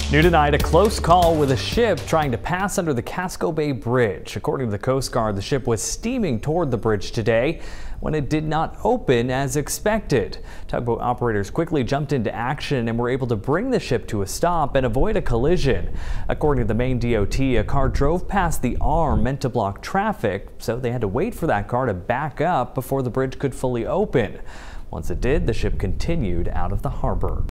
New tonight, a close call with a ship trying to pass under the Casco Bay Bridge. According to the Coast Guard, the ship was steaming toward the bridge today when it did not open as expected. Tugboat operators quickly jumped into action and were able to bring the ship to a stop and avoid a collision. According to the Maine DOT, a car drove past the arm meant to block traffic, so they had to wait for that car to back up before the bridge could fully open. Once it did, the ship continued out of the harbor.